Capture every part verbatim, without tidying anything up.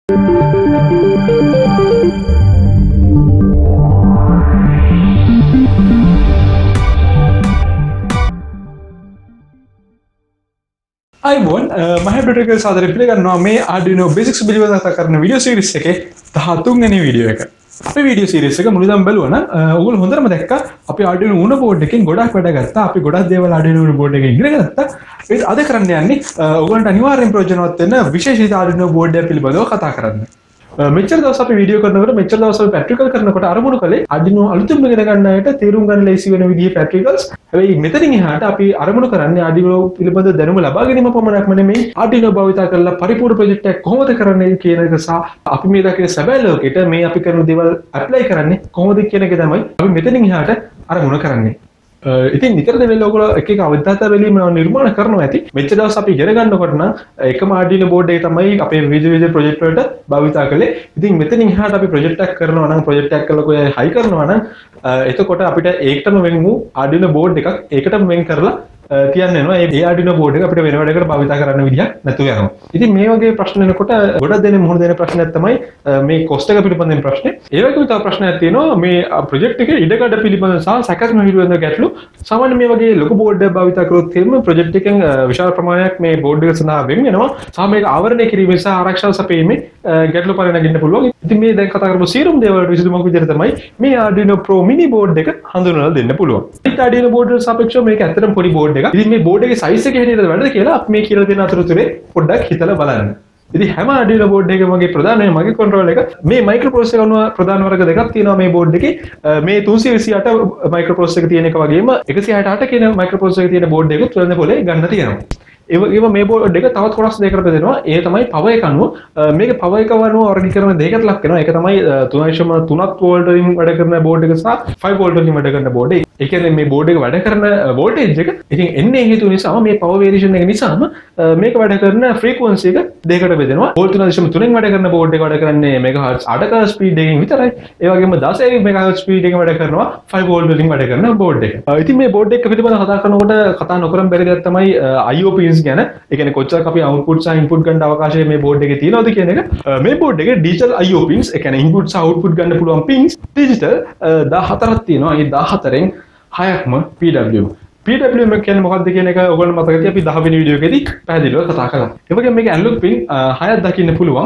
අයිබෝන් මහ ටක සාදර පිළිගන්නවා මේ Arduino Basics පිළිබඳව කතා කරන වීඩියෝ සීරීස් එකේ දහතුන් වෙනි වීඩියෝ එක. අපේ වීඩියෝ සීරීස් එක මුලදම් බලුවා නම් ඔයගොල්ලෝ හොඳටම දැක්කා අපි Arduino Uno board එකෙන් ගොඩක් වැඩ ගත්තා. අපි ගොඩක් දේවල් Arduino Uno board එකෙන් ඉගෙන ගත්තා. ඒත් අද කරන්න යන්නේ ඔයගොල්ලන්ට අනිවාර්යෙන් ප්‍රයෝජනවත් වෙන විශේෂිත Arduino board එක පිළිබඳව කතා කරන්න. මෙච්චර දවස් අපි වීඩියෝ කරනකොට මෙච්චර දවස් අපි ප්‍රැක්ටිකල් කරනකොට අරමුණු කළේ Arduino අලුතින්ම ඉගෙන ගන්න අයට තේරුම් ගන්න ලේසි වෙන විදිහේ ප්‍රැක්ටිකල්ස්. හැබැයි මෙතනින් එහාට අපි අරමුණු කරන්නේ Arduino පිළිබඳ දැනුම ලබා ගැනීම පමණක්ම නෙමෙයි Arduino භාවිත කරලා පරිපූර්ණ ප්‍රොජෙක්ට් එකක් කොහොමද කරන්නේ කියන එක සහ අපි මේ දකින සැබෑ ලෝකෙට මේ අපි කරන දේවල් ඇප්ලයි කරන්නේ කොහොමද කියන එක තමයි අපි මෙතනින් එහාට අරමුණු කරන්නේ. ඉතින් නිතර දෙවෙල් ඔයගොල්ලෝ එක එක අවධානය බැලීම නිර්මාණ කරනවා ඇති. මෙච්චර දවස් අපි ඉගෙන ගන්නකොට නම් එකම Arduino board එක තමයි අපේ විවිධ විවිධ ප්‍රොජෙක්ට් වලට භාවිත කළේ. ඉතින් මෙතනින් එහාට අපි ප්‍රොජෙක්ට් එකක් කරනවා නම් ප්‍රොජෙක්ට් එකක් කරලා කොහේ හයි කරනවා නම් එතකොට අපිට ඒකටම වෙන් වූ Arduino board එකක් ඒකටම වෙන් කරලා තියන්න වෙනවා. ඒ Arduino board එක අපිට වෙන වැඩකට භාවිත කරන්න විදිහක් නැතුව යනවා. ඉතින් මේ වගේ ප්‍රශ්න එනකොට ගොඩක් දෙනෙක් මුහුණ දෙන ප්‍රශ්නයක් තමයි මේ cost එක පිළිබඳව ප්‍රශ්නේ. ඒ වගේම තව ප්‍රශ්නයක් තියෙනවා මේ ප්‍රොජෙක්ට් එකේ ඉඩකඩ පිළිබඳව සහ සැකස්ම පිළිබඳව ගැටලු. සාමාන්‍ය මේ වගේ ලොකු board එකක් භාවිත කරොත් එහෙම ප්‍රොජෙක්ට් එකෙන් විශාල ප්‍රමාණයක් මේ board එක සඳහා වෙන් වෙනවා. සහ මේක ආවරණය කිරීමේ සහ ආරක්ෂාව සැපීමේ ගැටලු පරිණගින්න පුළුවන්. ඉතින් මේ දැන් කතා කරපු සියලුම දේවල් විසඳුමක් විදිහට තමයි මේ Arduino Pro mini board එක හඳුන්වලා දෙන්න පුළුවන්. මේ Arduino board වලට සාපේක්ෂව මේක ඇත්තටම පොඩි board එකක්. ඉතින් මේ board එකේ size එක හැටියට වැඩද කියලා අපි මේ කියලා දෙන අතරතුරේ පොඩ්ඩක් හිතලා බලන්න. ඉතින් හැම Arduino board එකකම වගේ ප්‍රධාන මගේ controller එක මේ microprocessor අනුව ප්‍රධාන වර්ග දෙකක් තියෙනවා මේ board එකේ. මේ තුන්සිය විසි අට microprocessor එක තියෙන එක වගේම එකසිය හැට අට කියන microprocessor එක තියෙන board එකකුත් වෙන පොලේ ගන්න තියෙනවා. ඒ වගේම මේ board එක තවත් කොටස් දෙකකට බෙදෙනවා. ඒ තමයි power එක අනුව මේක power එක අනුව වර්ගීකරණ දෙකකට ලක් වෙනවා. ඒක තමයි තුනයි දශම තුනක් volt වලින් වැඩ කරන board එක සහ පහ volt වලින් වැඩ කරන board එක. ඒ කියන්නේ මේ board එක වැඩ කරන voltage එක ඉතින් එන්නේ හේතු නිසා මේ power variation එක නිසාම මේක වැඩ කරන frequency එක දෙකකට බෙදෙනවා. volt තුනයි දශම තුනෙන් වැඩ කරන board එක වැඩ කරන්නේ megahertz අටක speed එකකින් විතරයි. ඒ වගේම දහසක megahertz speed එකකින් වැඩ කරනවා පහ volt වලින් වැඩ කරන board එක. ඉතින් මේ board එක පිළිබඳව කතා කරනකොට කතා නොකරම බැරි දෙයක් තමයි I O pins ගැන. ඒ කියන්නේ කොච්චරක් අපි output සහ input ගන්න අවකාශය මේ board එකේ තියෙනවද කියන එක. මේ board එකේ digital I O pins ඒ කියන්නේ input සහ output ගන්න පුළුවන් pins digital දාහතරක් තියෙනවා. ඒ දාහතරෙන් හයක්ම P W M. P W M කියන්නේ මොකක්ද කියන එක ඔයගොල්ලෝ මතක ඇති අපි දහ වෙනි වීඩියෝ එකේදී පැහැදිලිව කතා කළා. ඒ වගේම මේකේ analog pin හයක් දකින්න පුළුවන්.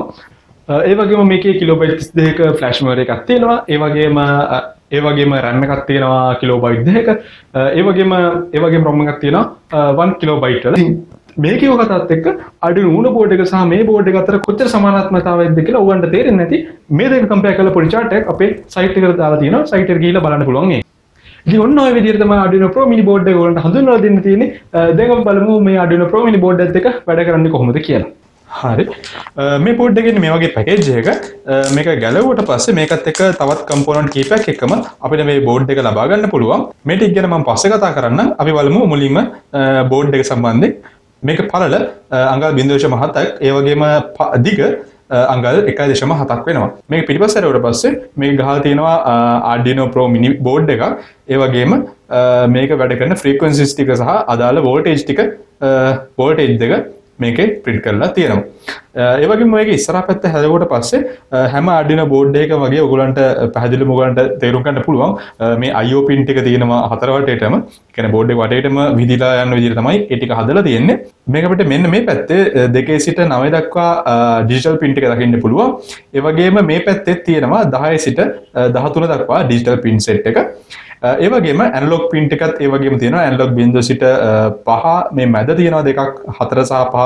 ඒ වගේම මේකේ කිලෝබයිට් තිස් දෙකක flash memory එකක් තියෙනවා. ඒ වගේම ඒ වගේම RAM එකක් තියෙනවා කිලෝබයිට් දෙකක. ඒ වගේම ඒ වගේම ROM එකක් තියෙනවා වන් කිලෝබයිට් වල. මේකේ කතාවත් එක්ක Arduino Uno board එක සහ මේ board එක අතර කොච්චර සමානාත්මතාවයක්ද කියලා ඔයගොල්ලන්ට තේරෙන්නේ නැති මේ දෙක කම්පෙයාර් කරලා පොඩි chart එකක් අපේ site එකට දාලා තියෙනවා. site එකට ගිහිල්ලා බලන්න පුළුවන් මේ. ඉතින් ඔන්න ඔය විදිහට තමයි Arduino Pro mini board එක ඔයගොල්ලන්ට හඳුන්වලා දෙන්න තියෙන්නේ. දැන් අපි බලමු මේ Arduino Pro mini board එකත් එක්ක වැඩ කරන්නේ කොහොමද කියලා. හරි. මේ board එකේ මේ වගේ package එක මේක ගැලවුවට පස්සේ මේකත් එක්ක තවත් component කීපයක් එක්කම අපිට මේ board එක ලබා ගන්න පුළුවන්. මේ ටික ගැන මම පස්සේ කතා කරන්නම්. අපි බලමු මුලින්ම board එක සම්බන්ධයෙන්. මේක පළල අංගල් zero point seven ක් ඒ වගේම දිග අංගල් one point seven ක් වෙනවා. මේක පිටිපස්සට ඇරුවට පස්සේ මේක ගහලා තියෙනවා Arduino Pro mini board එකක්. ඒ වගේම මේක වැඩ කරන frequencies ටික සහ අදාළ voltage ටික voltage දෙක මේකේ print කරලා තියෙනවා. ඒ වගේම මේක ඉස්සරහා පැත්ත හැදුවට පස්සේ හැම Arduino board එකක වගේ ඔයගලන්ට පැහැදිලිවම ඔයගලන්ට තේරුම් ගන්න පුළුවන් මේ I O pin ටික තියෙනවා හතර වටේටම. ඒ කියන්නේ board එක වටේටම විදිලා යන විදිහට තමයි ඒ ටික හදලා තියෙන්නේ. මේක අපිට මෙන්න මේ පැත්තේ දෙකේ සිට නවය දක්වා digital pin ටික දකින්න පුළුවන්. ඒ වගේම මේ පැත්තේ තියෙනවා දහය සිට දහතුන දක්වා digital pin set එක. ඒ වගේම ඇනලොග් පින් එකත් ඒ වගේම තියෙනවා. ඇනලොග් බිංදුව සිට පහ මේ මැද තියෙනවා දෙකක් හතර සහ පහ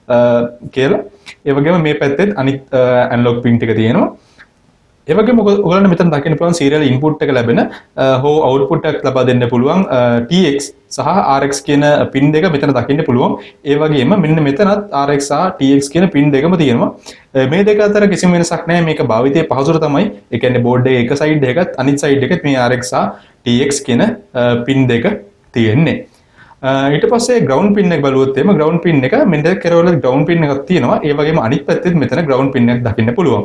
කියලා. ඒ වගේම මේ පැත්තෙත් අනිත් ඇනලොග් පින් ටික තියෙනවා. ඒ වගේම ඔයගොල්ලන්ට මෙතන දකින්න පුළුවන් serial input එක ලැබෙන හෝ output එකක් ලබා දෙන්න පුළුවන් T X සහ R X කියන පින් දෙක මෙතන දකින්න පුළුවන්. ඒ වගේම මෙන්න මෙතනත් R X සහ T X කියන පින් දෙකම තියෙනවා. මේ දෙක අතර කිසිම වෙනසක් නැහැ. මේක භාවිතයේ පහසුර තමයි. ඒ කියන්නේ board එකේ එක side එකත් අනිත් side එකත් මේ R X සහ T X කියන පින් දෙක තියෙන්නේ. ඊට පස්සේ ground pin එක බලුවොත් එimhe ground pin එක මෙන්න කෙරවල ground pin එකක් තියෙනවා. ඒ වගේම අනිත් පැත්තෙත් මෙතන ground pin එකක් දකින්න පුළුවන්.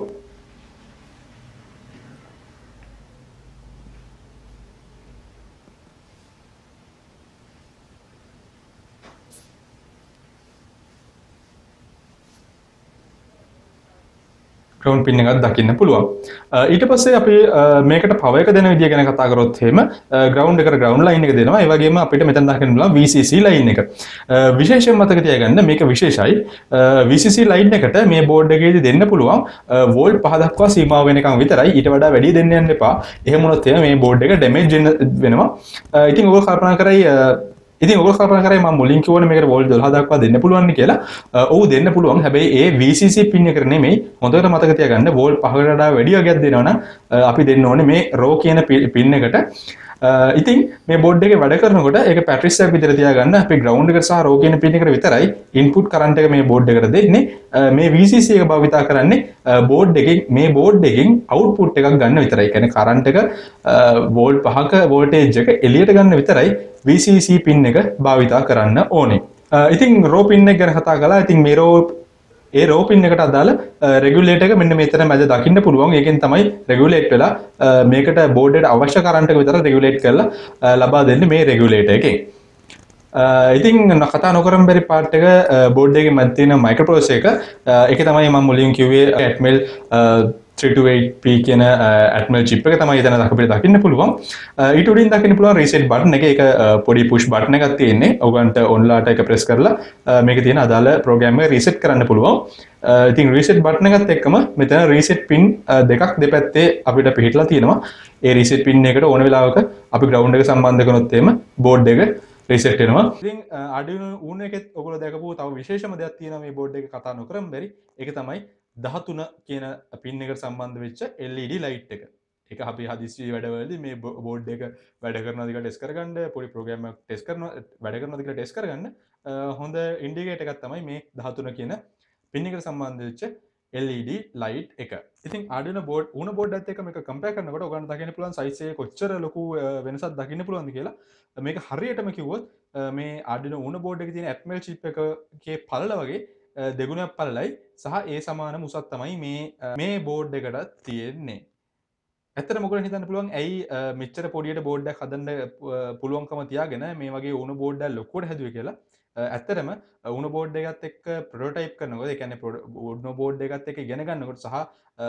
ground pin එකක් දකින්න පුළුවන්. ඊට පස්සේ අපි මේකට power එක දෙන විදිය ගැන කතා කරොත් එහෙම ground එකට ground line එක දෙනවා. ඒ වගේම අපිට මෙතන දකින්න පුළුවන් V C C line එක. විශේෂයෙන් මතක තියාගන්න මේක විශේෂයි. V C C line එකට මේ board එකේදී දෙන්න පුළුවන් volt five දක්වා සීමා වෙනකන් විතරයි. ඊට වඩා වැඩි දෙන්න යන්න එපා. එහෙම වුණොත් එහෙම මේ board එක damage වෙනවා. ඉතින් ඔයගොල්ලෝ කල්පනා කරයි ඉතින් ඔයගොල්ලෝ කල්පනා කරයි මම මුලින් කිව්වනේ මේකට volt twelve දක්වා දෙන්න පුළුවන් කියලා. ඔව් දෙන්න පුළුවන්. හැබැයි ඒ V C C pin එකට නෙමෙයි. හොඳට මතක තියාගන්න volt five කට වඩා වැඩි වගයක් දෙනවා නම් අපි දෙන්න ඕනේ මේ row කියන pin එකට. ඉතින් මේ බෝඩ් එකේ වැඩ කරනකොට ඒක පැට්‍රිස් එකක් විතර තියාගන්න අපි ග්‍රවුන්ඩ් එකට සහ රෝ කියන පින් එකට විතරයි ඉන්පුට් කරන්ට් එක මේ බෝඩ් එකට දෙන්නේ. මේ V C C එක භාවිතා කරන්නේ බෝඩ් එකෙන් මේ බෝඩ් එකෙන් අවුට්පුට් එකක් ගන්න විතරයි. ඒ කියන්නේ කරන්ට් එක වෝල්ට් පහක වෝල්ටේජ් එක එළියට ගන්න විතරයි V C C පින් එක භාවිතා කරන්න ඕනේ. ඉතින් රෝ පින් එක ගැන කතා කළා. ඉතින් මේ රෝ ඒ රෝ පින් එකට අදාළ රෙගුලේටර් එක මෙන්න මෙතන මැද දකින්න පුළුවන්. ඒකෙන් තමයි රෙගුලේට් වෙලා මේකට බෝඩ් එකට අවශ්‍ය කරන්ට් එක විතර රෙගුලේට් කරලා ලබා දෙන්නේ මේ රෙගුලේටර් එකෙන්. ඉතින් කතා නොකරම බැරි පාර්ට් එක බෝඩ් එකේ මැද තියෙන මයික්‍රෝ ප්‍රොසෙසර් එක. ඒක තමයි මම මුලින් කිව්වේ Atmel three two eight P කියන Atmel chip එක තමයි එතන අපිට දකින්න පුළුවන්. ඊට උඩින් දකින්න පුළුවන් reset button එක. ඒක පොඩි push button එකක් තියෙන්නේ. ඔයගන්ට ඔන්ලාට එක press කරලා මේකේ තියෙන අදාළ program එක reset කරන්න පුළුවන්. ඉතින් reset button එකත් එක්කම මෙතන reset pin දෙකක් දෙපැත්තේ අපිට පිහිටලා තියෙනවා. ඒ reset pin එකට ඕන වෙලාවක අපි ground එක සම්බන්ධ කරනොත් එහෙම board එක reset වෙනවා. ඉතින් Arduino Uno එකෙත් ඔයගොල්ලෝ දැකපුව තව විශේෂම දෙයක් තියෙනවා මේ board එක කතා නොකරම බැරි. ඒක තමයි thirteen කියන පින් එකට සම්බන්ධ වෙච්ච L E D light එක. ඒක අපි හදිස්සි වැඩවලදී මේ බෝඩ් එක වැඩ කරනවද කියලා ටෙස්ට් කරගන්න, පොඩි ප්‍රෝග්‍රෑම් එකක් ටෙස්ට් කරනවා, වැඩ කරනවද කියලා ටෙස්ට් කරගන්න හොඳ ඉන්ඩිකේටර් එකක් තමයි මේ thirteen කියන පින් එකට සම්බන්ධ වෙච්ච L E D light එක. ඉතින් Arduino board Uno board එකත් එක්ක මේක කම්පෙයාර් කරනකොට ඔයගොල්ලන්ට දකින්න පුළුවන් සයිස් එකේ කොච්චර ලොකු වෙනසක් දකින්න පුළුවන්ද කියලා. මේක හරියටම කිව්වොත් මේ Arduino Uno board එකේ තියෙන Atmel chip එකකේ පළල වගේ දෙගුණයක් පළලයි සහ ඒ සමාන මුසක් තමයි මේ මේ බෝඩ් එකට තියෙන්නේ. ඇත්තට මොකද හිතන්න පුළුවන් ඇයි මෙච්චර පොඩියට බෝඩ් එකක් හදන්න පුළුවන්කම තියාගෙන මේ වගේ Uno board එකක් ලොකුවට හැදුවේ කියලා. ඇත්තටම Uno board එකත් එක්ක ප්‍රොටෝටයිප් කරනකොට ඒ කියන්නේ Uno board එකත් එක්ක ඉගෙන ගන්නකොට සහ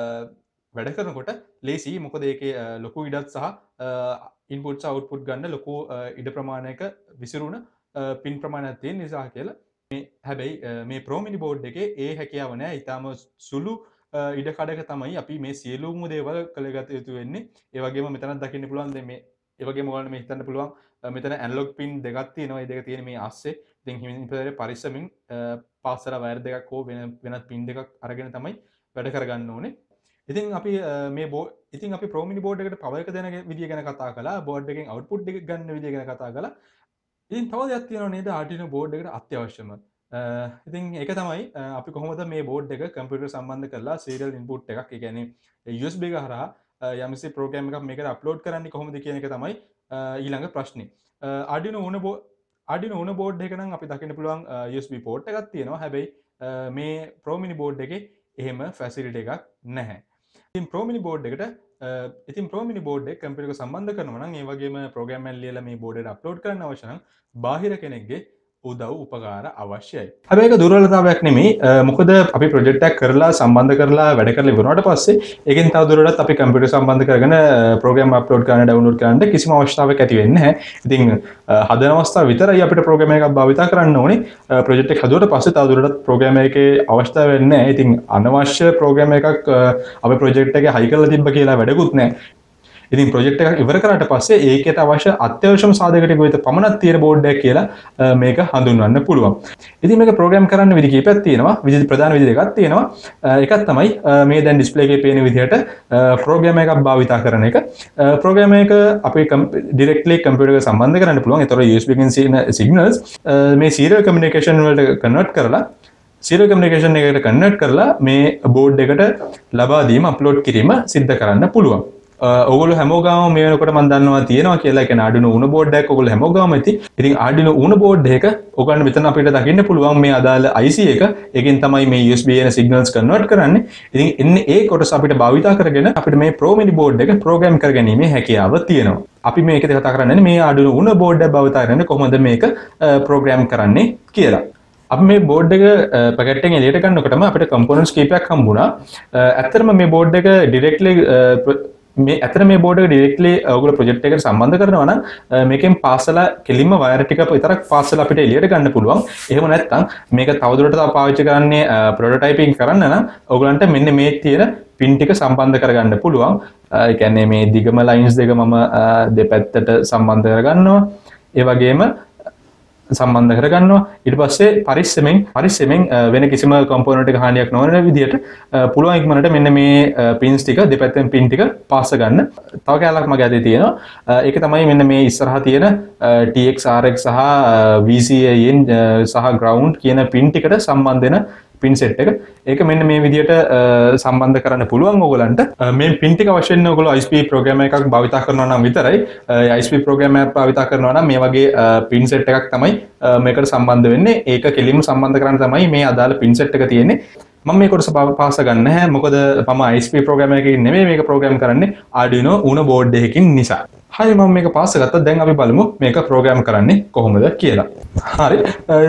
වැඩ කරනකොට ලේසි. මොකද ඒකේ ලොකු ඉඩක් සහ ඉන්පුට් සහ අවුට්පුට් ගන්න ලොකු ඉඩ ප්‍රමාණයක විසිරුණ පින් ප්‍රමාණයක් තියෙන නිසා කියලා. හැබැයි මේ Pro Mini board එකේ ඒ හැකියාව නැහැ. ඊටාම සුළු ඉඩ කඩක තමයි අපි මේ සියලුම දේවල් කළගත යුතු වෙන්නේ. ඒ වගේම මෙතනත් දකින්න පුළුවන් දැන් මේ ඒ වගේම ඔයාලට මේ හිතන්න පුළුවන් මෙතන ඇනලොග් පින් දෙකක් තියෙනවා. ඒ දෙක තියෙන මේ ASSේ. ඉතින් හිමින් පරිස්සමින් පාස්සර වයර් දෙකක් හෝ වෙන වෙනත් පින් දෙකක් අරගෙන තමයි වැඩ කරගන්න ඕනේ. ඉතින් අපි මේ ඉතින් අපි Pro Mini board එකට power එක දෙන විදිය ගැන කතා කළා. board එකෙන් output එක ගන්න විදිය ගැන කතා කළා. ඉතින් තව දෙයක් තියෙනවා නේද Arduino board එකට අත්‍යවශ්‍යම. ඉතින් ඒක තමයි අපි කොහොමද මේ බෝඩ් එක කම්පියුටර් සම්බන්ධ කරලා serial input එකක් ඒ කියන්නේ U S B එක හරහා යම්කිසි ප්‍රෝග්‍රෑම් එකක් මේකට අප්ලෝඩ් කරන්නේ කොහොමද කියන එක තමයි ඊළඟ ප්‍රශ්නේ. Arduino Uno board Arduino Uno board එක නම් අපි දකින්න පුළුවන් U S B port එකක් තියෙනවා. හැබැයි මේ Pro Mini board එකේ එහෙම facility එකක් නැහැ. ඉතින් Pro Mini board එකට ඉතින් Pro Mini board එක කම්පියුටර් එක සම්බන්ධ කරනවා නම් ඒ වගේම ප්‍රෝග්‍රෑම් එකක් ලියලා මේ බෝඩ් එකට අප්ලෝඩ් කරන්න අවශ්‍ය නම් බාහිර කෙනෙක්ගේ උදව් උපකාර අවශ්‍යයි. හැබැයි ඒක දුර්වලතාවයක් නෙමෙයි. මොකද අපි ප්‍රොජෙක්ට් එකක් කරලා සම්බන්ධ කරලා වැඩ කරලා ඉවරනට පස්සේ ඒකෙන් තව දුරටත් අපි කම්පියුටර් සම්බන්ධ කරගෙන ප්‍රෝග්‍රෑම් අප්ලෝඩ් කරන්න ඩවුන්ලෝඩ් කරන්න කිසිම අවශ්‍යතාවයක් ඇති වෙන්නේ නැහැ. ඉතින් හදන අවස්ථාව විතරයි අපිට ප්‍රෝග්‍රෑම් එකක් භාවිත කරන්න ඕනේ. ප්‍රොජෙක්ට් එක හදුවට පස්සේ තව දුරටත් ප්‍රෝග්‍රෑම් එකේ අවශ්‍යතාවය වෙන්නේ නැහැ. ඉතින් අනවශ්‍ය ප්‍රෝග්‍රෑම් එකක් අපි ප්‍රොජෙක්ට් එකේ හයි කරලා තිබ්බ කියලා වැඩකුත් නැහැ. ඉතින් ප්‍රොජෙක්ට් එකක් ඉවර කරාට පස්සේ ඒකට අවශ්‍ය අත්‍යවශ්‍යම සාධක ටික විතර පමණක් තියෙන බෝඩ් එකක් කියලා මේක හඳුන්වන්න පුළුවන්. ඉතින් මේක ප්‍රෝග්‍රෑම් කරන්න විදි කීපයක් තියෙනවා. විදි ප්‍රධාන විදි දෙකක් තියෙනවා. එකක් තමයි මේ දැන් ඩිස්ප්ලේ එකේ පේන විදිහට ප්‍රෝග්‍රෑම් එකක් භාවිත කරන එක. ප්‍රෝග්‍රෑම් එක අපි ඩිරෙක්ට්ලි කම්පියුටර් එකට සම්බන්ධ කරන්න පුළුවන්. ඒතකොට U S B එකෙන් තියෙන සිග්නල්ස් මේ සීරියල් කමියුනිකේෂන් වලට කන්වර්ට් කරලා සීරියල් කමියුනිකේෂන් එකකට කන්වර්ට් කරලා මේ බෝඩ් එකට ලබා දීම අප්ලෝඩ් කිරීම සිද්ධ කරන්න පුළුවන්. ඔගොල්ලෝ හැමෝගාම මේ වෙනකොට මම දන්නවා තියෙනවා කියලා. ඒ කියන්නේ Arduino Uno board එකක් ඔයගොල්ලෝ හැමෝගාම ඇති. ඉතින් Arduino Uno board එක ඔයගොල්ලෝ මෙතන අපිට දකින්න පුළුවන් මේ අදාළ I C එක. ඒකෙන් තමයි මේ U S B එන signals convert කරන්නේ. ඉතින් එන්නේ ඒ කොටස අපිට භාවිතා කරගෙන අපිට මේ Pro Mini board එක program කරගැනීමේ හැකියාව තියෙනවා. අපි මේකද කතා කරන්නේ මේ Arduino Uno board එක භාවිතා කරන්නේ කොහොමද මේක program කරන්නේ කියලා. අප මේ බෝඩ් එක පැකට් එකෙන් එළියට ගන්නකොටම අපිට කම්පොනන්ට්ස් කීපයක් හම්බුණා. ඇත්තටම මේ බෝඩ් එක ඩිරෙක්ට්ලි මේ ඇතර මේ බෝඩ් එක ඩිරෙක්ට්ලි ඔයගොල්ලෝ ප්‍රොජෙක්ට් එකට සම්බන්ධ කරනවා නම් මේකෙන් පාසලා කෙලින්ම වයර් ටික විතරක් පාසලා අපිට එළියට ගන්න පුළුවන්. එහෙම නැත්නම් මේක තවදුරටත් තව පාවිච්චි කරන්නේ ප්‍රොටෝටයිපින් කරන්න නම් ඔයගලන්ට මෙන්න මේ තියෙන පින් ටික සම්බන්ධ කරගන්න පුළුවන්. ඒ කියන්නේ මේ දිගම ලයින්ස් දෙක මම දෙපැත්තට සම්බන්ධ කරගන්නවා. ඒ වගේම සම්බන්ධ කරගන්නවා. ඊට පස්සේ පරිස්සමෙන් පරිස්සමෙන් වෙන කිසිම කම්පොනන්ට් එක හානියක් නොවන විදිහට පුළුවන් ඉක්මනට මෙන්න මේ පින්ස් ටික දෙපැත්තෙන් පින් ටික පාස් ගන්න. තව කැලක් මගේ අතේ තියෙනවා. ඒක තමයි මෙන්න මේ ඉස්සරහා තියෙන T X R X සහ V C A N සහ ground කියන පින් ටිකට සම්බන්ධ වෙන පින් සෙට් එක. ඒක මෙන්න මේ විදිහට සම්බන්ධ කරන්න පුළුවන් ඕගලන්ට. මේ පින් ටික අවශ්‍ය වෙන්නේ ඕගොල්ලෝ I S P ප්‍රෝග්‍රෑම් එකක් භාවිත කරනවා නම් විතරයි. I S P ප්‍රෝග්‍රෑම් එකක් භාවිත කරනවා නම් මේ වගේ පින් සෙට් එකක් තමයි මේකට සම්බන්ධ වෙන්නේ. ඒක කෙලින්ම සම්බන්ධ කරන්න තමයි මේ අදාළ පින් සෙට් එක තියෙන්නේ. මම මේ කොටස පාස ගන්න නැහැ. මොකද මම I S P ප්‍රෝග්‍රෑම් එකකින් නෙමෙයි මේක ප්‍රෝග්‍රෑම් කරන්නේ Arduino Uno board එකකින් නිසා. හරි මම මේක පාස් ගත්තා. දැන් අපි බලමු මේක ප්‍රෝග්‍රෑම් කරන්නේ කොහොමද කියලා. හරි.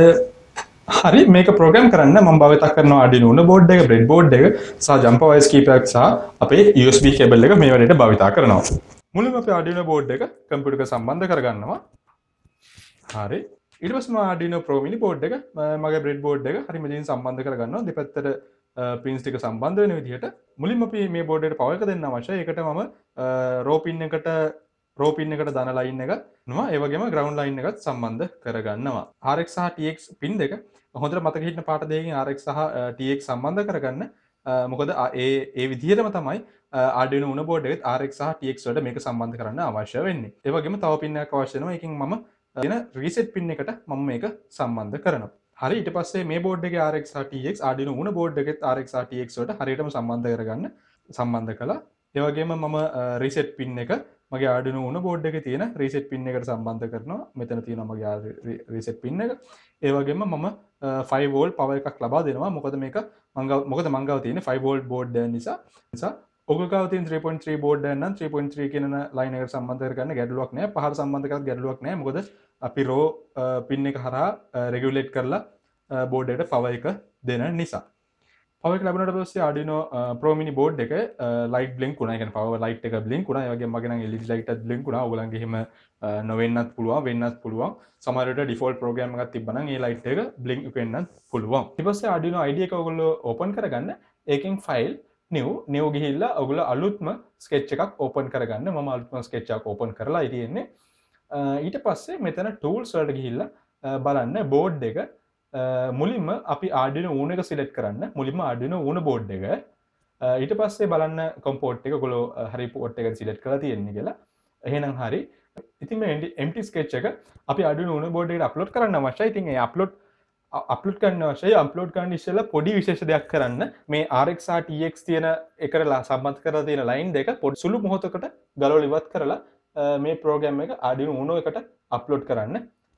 හරි මේක ප්‍රෝග්‍රෑම් කරන්න මම භාවිත කරනවා Arduino Uno board එක, breadboard එක සහ jumper wires කීපයක් සහ අපේ U S B cable එක මේ වැඩේට භාවිත කරනවා. මුලින්ම අපි Arduino board එක කම්පියුටර් එකට සම්බන්ධ කරගන්නවා. හරි. ඊට පස්සේ මම Arduino Pro mini board එක මගේ breadboard එක හරි මෙතනින් සම්බන්ධ කරගන්නවා. දෙපැත්තට pins ටික සම්බන්ධ වෙන විදිහට. මුලින්ම අපි මේ board එකට power එක දෙන්න අවශ්‍යයි. ඒකට මම row pin එකට row pin එකට දාන line එක නවා. ඒ වගේම ground line එකත් සම්බන්ධ කරගන්නවා. R X සහ T X pin දෙක හොඳට මතක හිටින පාට දෙකකින් R X සහ T X සම්බන්ධ කරගන්න. මොකද ඒ ඒ විදිහටම තමයි Arduino Uno board එකෙත් R X සහ T X වලට මේක සම්බන්ධ කරන්න අවශ්‍ය වෙන්නේ. ඒ වගේම තව pin එකක් අවශ්‍ය වෙනවා. ඒකෙන් මම දෙන reset pin එකට මම මේක සම්බන්ධ කරනවා. හරි ඊට පස්සේ මේ board එකේ R X සහ T X Arduino Uno board එකෙත් R X සහ T X වලට හරියටම සම්බන්ධ කරගන්න සම්බන්ධ කළා. ඒ වගේම මම reset pin එක මගේ Arduino Uno board එකේ තියෙන reset pin එකට සම්බන්ධ කරනවා. මෙතන තියෙනවා මගේ reset pin එක. ඒ වගේම මම five volt power එකක් ලබා දෙනවා. මොකද මේක මං මොකද මං ගාව තියෙන්නේ five volt board නිසා. නිසා ඔගොල්ලෝ ගාව තියෙන three point three board එක නම් three point three කියන line එකට සම්බන්ධ කරගන්න ගැටලුවක් නැහැ. පහර සම්බන්ධ කරත් ගැටලුවක් නැහැ. මොකද අපි row pin එක හරහා regulate කරලා board එකට power එක දෙන නිසා. power එක ලැබුණාට පස්සේ Arduino Pro mini board එක light blink වුණා. ඒ කියන්නේ power light එක blink වුණා. ඒ වගේම මගේ නම් L E D light එකත් blink වුණා. ඔයගලන්ගේ එහෙම නොවෙන්නත් පුළුවන්, වෙන්නත් පුළුවන්. සමහර විට default program එකක් තිබ්බනම් ඒ light එක blink වෙන්නත් පුළුවන්. ඊට පස්සේ Arduino I D E එක ඔයගොල්ලෝ open කරගන්න. ඒකෙන් file new new ගිහිල්ලා ඔයගොල්ලෝ අලුත්ම sketch එකක් open කරගන්න. මම අලුත්ම sketch එකක් open කරලා ඉතින්නේ. ඊට පස්සේ මෙතන tools වලට ගිහිල්ලා බලන්න board එක මුලින්ම අපි Arduino Uno එක select කරන්න. මුලින්ම Arduino Uno board එක. ඊට පස්සේ බලන්න COM port එක ඔයගොල්ලෝ හරි port එක select කරලා තියෙන්නේ කියලා. එහෙනම් හරි. ඉතින් මේ empty sketch එක අපි Arduino Uno board එකට upload කරන්න අවශ්‍යයි. ඉතින් ඒ upload අප්ලෝඩ් කරන්න අවශ්‍යයි. අප්ලෝඩ් කරන්න ඉස්සෙල්ලා පොඩි විශේෂ දෙයක් කරන්න. මේ R X සහ T X තියෙන එකලා සම්බන්ධ කරලා තියෙන line දෙක පොඩි සුළු මොහොතකට ගලවලා ඉවත් කරලා මේ ප්‍රෝග්‍රෑම් එක Arduino Uno එකට අප්ලෝඩ් කරන්න.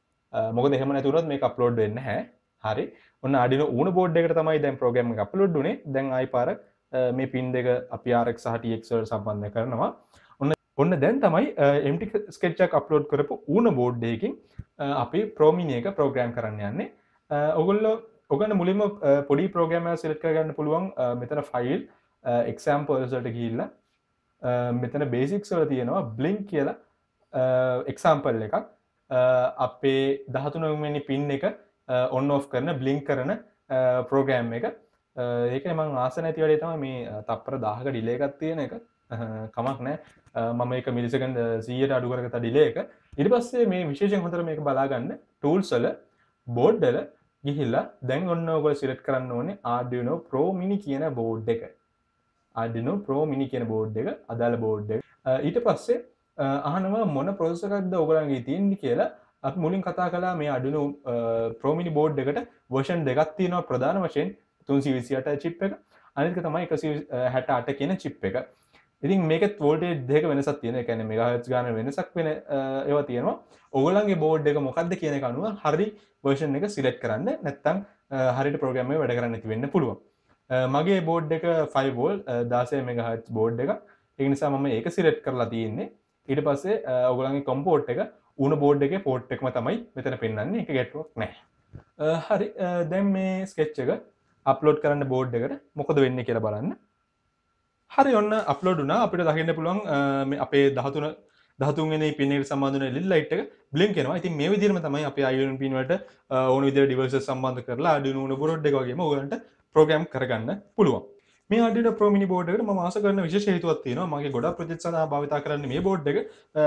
මොකද එහෙම නැති වුණොත් මේක අප්ලෝඩ් වෙන්නේ නැහැ. හරි. ඔන්න Arduino Uno board එකට තමයි දැන් ප්‍රෝග්‍රෑම් එක අප්ලෝඩ් වුනේ. දැන් ආයි පාරක් මේ pin දෙක අපි R X සහ T X වලට සම්බන්ධ කරනවා. ඔන්න ඔන්න දැන් තමයි empty sketch එකක් අප්ලෝඩ් කරපු Uno board එකකින් අපි Pro mini එක ප්‍රෝග්‍රෑම් කරන්න යන්නේ. ඔගොල්ලෝ ඔගන්න මුලින්ම පොඩි ප්‍රෝග්‍රෑම් එකක් සිලෙක්ට් කරගන්න පුළුවන්. මෙතන ෆයිල් examples වලට ගිහිල්ලා මෙතන basics වල තියෙනවා blink කියලා example එකක්. අපේ දහතුන වෙනි pin එක on off කරන blink කරන ප්‍රෝග්‍රෑම් එක. ඒකයි මම ආස නැති වැඩේ තමයි මේ තප්පර දහයක delay එකක් තියෙන එක. කමක් නැහැ. මම ඒක මිලිසෙකන්ඩ් සීයට අඩු කරගත්ත delay එක. ඊට පස්සේ මේ විශේෂයෙන් හොඳට මේක බලා ගන්න tools වල board වල ගිහිල්ලා දැන් ඔන්න ඔයගොල්ලෝ select කරන්න ඕනේ Arduino Pro mini කියන board එක. Arduino Pro mini කියන board එක අදාළ board එක. ඊට පස්සේ අහනවා මොන processor එකක්ද ඔයගොල්ලන්ගේ තියෙන්නේ කියලා. අපි මුලින් කතා කළා මේ Arduino Pro mini board එකට version දෙකක් තියෙනවා. ප්‍රධාන වශයෙන් තුන්සිය විසිඅට chip එක. අනිත් එක තමයි එකසිය හැටඅට කියන chip එක. ඉතින් මේකෙත් voltage දෙක වෙනසක් තියෙනවා. ඒ කියන්නේ megahertz ගාන වෙනසක් වෙන ඒවා තියෙනවා. ඔයගොල්ලන්ගේ board එක මොකක්ද කියන එක අනුව හරි version එක select කරන්න. නැත්නම් හරියට program එක වැඩ කරන්න නැති වෙන්න පුළුවන්. මගේ board එක five volt දාසය megahertz board එක. ඒක නිසා මම ඒක select කරලා තියෙන්නේ. ඊට පස්සේ ඔයගොල්ලන්ගේ COM port එක Uno board එකේ port එකම තමයි මෙතන පෙන්වන්නේ. ඒක ගැටලුවක් නැහැ. හරි දැන් මේ ස්කෙච් එක අප්ලෝඩ් කරන්න බෝඩ් එකට මොකද වෙන්නේ කියලා බලන්න. හරි ඔන්න අප්ලෝඩ් වුණා. අපිට දකින්න පුළුවන් මේ අපේ දහතුන දහතුන් වෙනි පින් එකට සම්බන්ධ වෙන එල් ලයිට් එක බ්ලින්ක් වෙනවා. ඉතින් මේ විදිහටම තමයි අපි Arduino පින් වලට ඕන විදිහට ඩිවයිසස් සම්බන්ධ කරලා Arduino Uno board එක වගේම ඔයගලන්ට ප්‍රෝග්‍රෑම් කරගන්න පුළුවන්. මේ Arduino Pro Mini board එකට මම ආස කරන විශේෂ හේතුවක් තියෙනවා. මගේ ගොඩක් ප්‍රොජෙක්ට් සඳහා භාවිත කරන්න මේ board එක.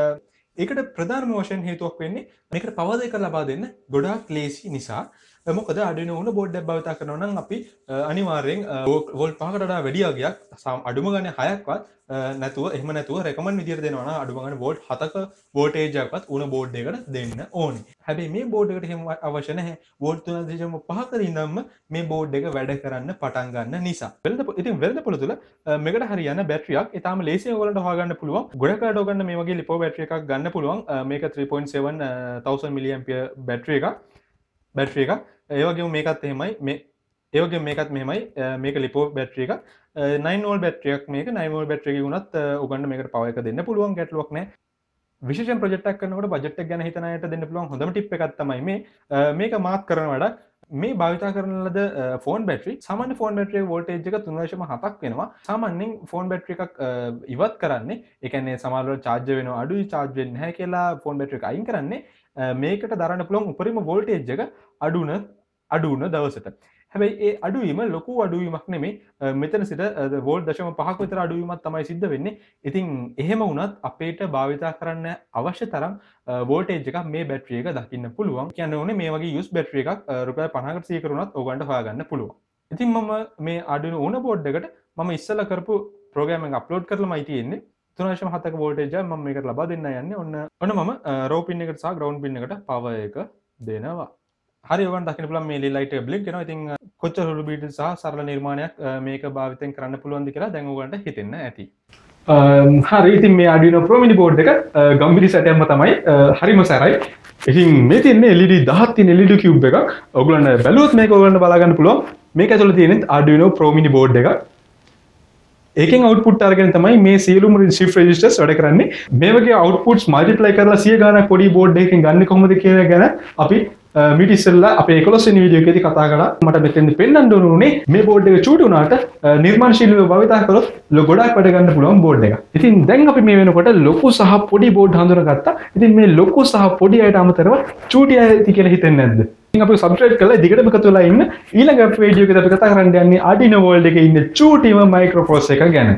ඒකට ප්‍රධානම වශයෙන් හේතුවක් වෙන්නේ මේකට පවර් එක ලබා දෙන්න ගොඩාක් ලේසි නිසා. මොකද Arduino Uno board එකක් භාවිත කරනවා නම් අපි අනිවාර්යෙන් වෝල්ට් පහකට වඩා වැඩි අගයක් අඩුම ගානේ හයක්වත් නැතුව එහෙම නැතුව රෙකමන්ඩ් විදියට දෙනවා නම් අඩුම ගානේ වෝල්ට් හතක වෝල්ටේජ් එකක්වත් Uno board එකට දෙන්න ඕනේ. හැබැයි මේ board එකට එහෙම අවශ්‍ය නැහැ. වෝල්ට් තුන දශම පහක ඉඳන්ම මේ board එක වැඩ කරන්න පටන් ගන්න නිසා. වෙළඳ ඉතින් වෙළඳපොළ තුල මේකට හරියන බැටරියක් ඊටාම ලේසියෙන් ඔයගලන්ට හොයාගන්න පුළුවන්. ගොඩක් අයට ඔයගන්න මේ වගේ ලිපෝ බැටරි එකක් ගන්න පුළුවන්. මේක three point seven thousand milliampere battery එකක්. බැටරි එකක්. ඒ වගේම මේකත් එහෙමයි. මේ ඒ වගේම මේකත් මෙහෙමයි. මේක ලිපෝ බැටරි එකක්. nine volt බැටරි එකක් මේක. nine volt බැටරි එකේ වුණත් ඔයගන්න මේකට පවර් එක දෙන්න පුළුවන්. ගැටලුවක් නැහැ. විශේෂයෙන් ප්‍රොජෙක්ට් එකක් කරනකොට බජට් එක ගැන හිතන අයට දෙන්න පුළුවන් හොඳම ටිප් එකක් තමයි මේ මේක මාක් කරන වඩා මේ භාවිතා කරන ලද ෆෝන් බැටරි සාමාන්‍ය ෆෝන් බැටරි එකේ වෝල්ටේජ් එක three point seven වෙනවා. සාමාන්‍යයෙන් ෆෝන් බැටරි එකක් ඉවත් කරන්නේ ඒ කියන්නේ සමහර වෙලාවට charge වෙනවා අඩුයි charge වෙන්නේ නැහැ කියලා ෆෝන් බැටරි එක අයින් කරන්නේ මේකට දරන්න පුළුවන් උපරිම වෝල්ටේජ් එක අඩු වුණ අඩු වුණ දවසට. හැබැයි ඒ අඩුවීම ලොකු අඩුවීමක් නෙමෙයි. මෙතන සිට වෝල්ට් දශම පහක විතර අඩුවීමක් තමයි සිද්ධ වෙන්නේ. ඉතින් එහෙම වුණත් අපේට භාවිතා කරන්න අවශ්‍ය තරම් වෝල්ටේජ් එකක් මේ බැටරි එක දකින්න පුළුවන්. කියන්න ඕනේ මේ වගේ යූස් බැටරි එකක් රුපියල් පනහකට සීයකට උනත් ඔයගොල්ලන්ට හොයාගන්න පුළුවන්. ඉතින් මම මේ Arduino Uno board එකට මම ඉස්සෙල්ලා කරපු ප්‍රෝග්‍රෑම් එක අප්ලෝඩ් කරලාමයි තියෙන්නේ. three point seven හතක වෝල්ටේජ් එක මම මේකට ලබා දෙන්න යන්නේ. ඔන්න ඔන්න මම රෝ පින් එකට සහ ග්‍රවුන්ඩ් පින් එකට පවර් එක දෙනවා. හරි ඔයගොල්ලන් දකින්න පුළුවන් මේ ලයිට් එක බ්ලින්ක් වෙනවා. ඉතින් කොච්චර හුළු බීට් සහ සරල නිර්මාණයක් මේක භාවිතයෙන් කරන්න පුළුවන්ද කියලා දැන් ඔයගොල්ලන්ට හිතෙන්න ඇති. හරි ඉතින් මේ Arduino Pro Mini board එක ගම්භීර සැටයක්ම තමයි. හරිම සැරයි. ඉතින් මේ තියෙන්නේ L E D දහයක් තියෙන L E D cube එකක්. ඔයගොල්ලන් බැලුවොත් මේක ඔයගොල්ලන්ට බලා ගන්න පුළුවන්. මේක ඇතුළේ තියෙන Arduino Pro Mini board එකක්. ඒකෙන් output අරගෙන තමයි මේ සියලුම shift registers වැඩ කරන්නේ. මේ වගේ outputs multiply කරලා සිය ගාණක් පොඩි board එකකින් ගන්න කොහොමද කියන ගැන අපි මීට ඉස්සෙල්ලා අපේ eleven වෙනි වීඩියෝ එකේදී කතා කරා. මට මෙතෙන්දි පෙන්වන්න ඕන උනේ මේ board එක චූටි වුණාට නිර්මාණශීලීව භාවිතා කරොත් ගොඩාක් වැඩ ගන්න පුළුවන් board එකක්. ඉතින් දැන් අපි මේ වෙනකොට ලොකු සහ පොඩි board හඳුනාගත්තා. ඉතින් මේ ලොකු සහ පොඩි අයට අමතරව චූටි අය කියලා හිතෙන්නේ නැද්ද? ඉතින් අපි subscribe කරලා දිගටම එකතු වෙලා ඉන්න. ඊළඟ වීඩියෝ එකේදී අපි කතා කරන්න යන්නේ Arduino world එකේ ඉන්න චූටිම microprocessor එක ගැන.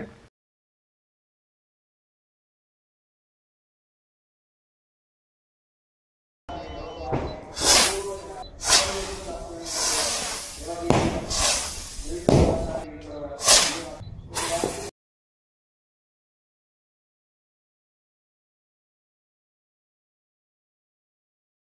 You